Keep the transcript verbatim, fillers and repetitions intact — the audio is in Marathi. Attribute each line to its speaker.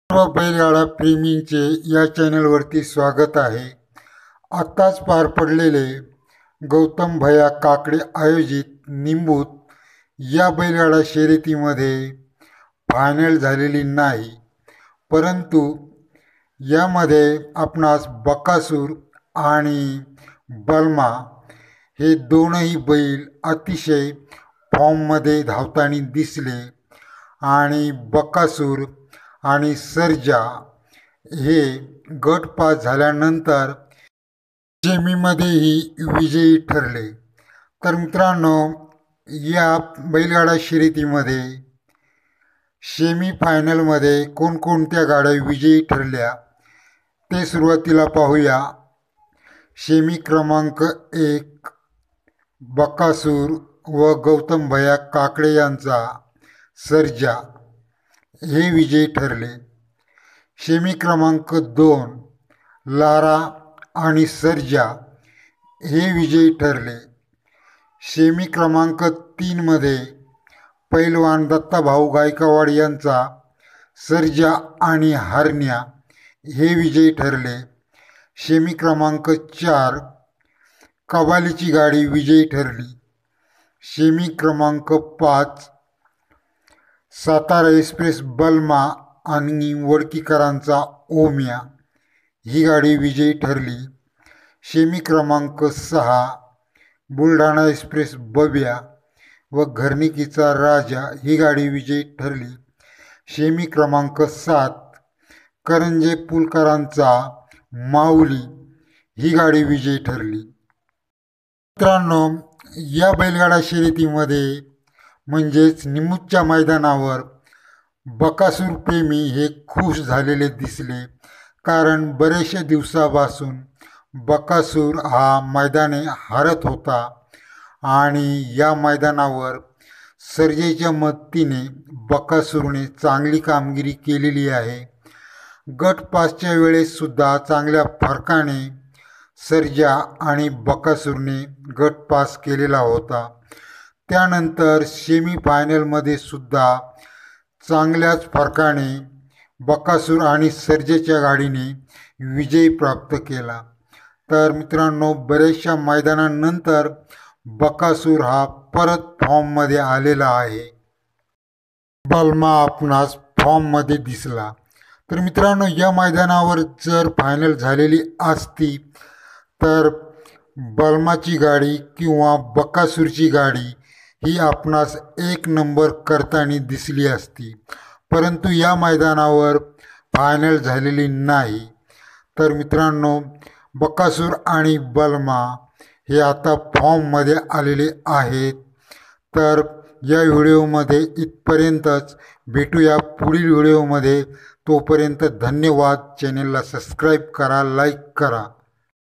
Speaker 1: सर्व बैलगाडा प्रेमींचे या चॅनलवरती स्वागत आहे। आत्ताच पार पडलेले गौतम भैया काकडे आयोजित निंबूत या बैलगाडा शर्यतीमध्ये फायनल झालेली नाही, परंतु यामध्ये आपणास बकासूर आणि बलमा हे दोनही बैल अतिशय फॉर्ममध्ये धावताना दिसले आणि बकासूर आणि सर्जा हे गट पास झाल्यानंतर सेमीमध्येही विजयी ठरले। तर मित्रांनो, या बैलगाडा शर्यतीमध्ये सेमी फायनलमध्ये कोणकोणत्या गाड्या विजयी ठरल्या ते सुरुवातीला पाहूया। सेमी क्रमांक एक बकासूर व गौतम भैया काकडे यांचा सर्जा हे विजयी ठरले। सेमी क्रमांक दोन लारा आणि सर्जा हे विजयी ठरले। सेमी क्रमांक तीन मध्ये पैलवान दत्ताभाऊ गायकवाड यांचा सर्जा आणि हरण्या हे विजयी ठरले। सेमी क्रमांक चार कबालीची गाडी विजयी ठरली। सेमी क्रमांक पाच सातारा एक्सप्रेस बलमा आणि वडकीकरांचा ओम्या ही गाडी विजयी ठरली। सेमी क्रमांक सहा बुलढाणा एक्सप्रेस बब्या व घरणिकीचा राजा ही गाडी विजयी ठरली। सेमी क्रमांक सात करंजे पुलकरांचा माऊली ही गाडी विजयी ठरली। मित्रांनो, या बैलगाडा शर्यतीमध्ये म्हणजेच निंबूच्या मैदानावर बकासूर प्रेमी हे खुश झालेले दिसले, कारण बरेचशा दिवसापासून बकासूर हा मैदाने हारत होता आणि या मैदानावर सर्जेच्या मदतीने बकासूरने चांगली कामगिरी केलेली आहे। गट पासच्या वेळेस सुद्धा चांगल्या फरकाने सर्जा आणि बकासूरने गट पास केलेला होता। त्यानंतर सेमी फायनलमध्ये सुद्धा चांगल्याच फरकाने बकासूर आणि सर्जेच्या गाडीने विजय प्राप्त केला। तर मित्रांनो, बरेचशा मैदानानंतर बकासूर हा परत फॉर्ममध्ये आलेला आहे। बलमा आपणास फॉर्ममध्ये दिसला। तर मित्रांनो, या मैदानावर जर फायनल झालेली असती तर बलमाची गाडी किंवा बकासूरची गाडी ही आपणास एक नंबर करताना दिसली असती, परंतु या मैदानावर फायनल झालेली नाही। तर मित्रांनो, बकासूर आणि बलमा हे आता फॉर्ममध्ये आलेले आहेत। तर या व्हिडिओमध्ये इथपर्यंतच, भेटूया पुढील व्हिडिओमध्ये। तोपर्यंत धन्यवाद। चॅनलला सबस्क्राईब करा, लाईक करा।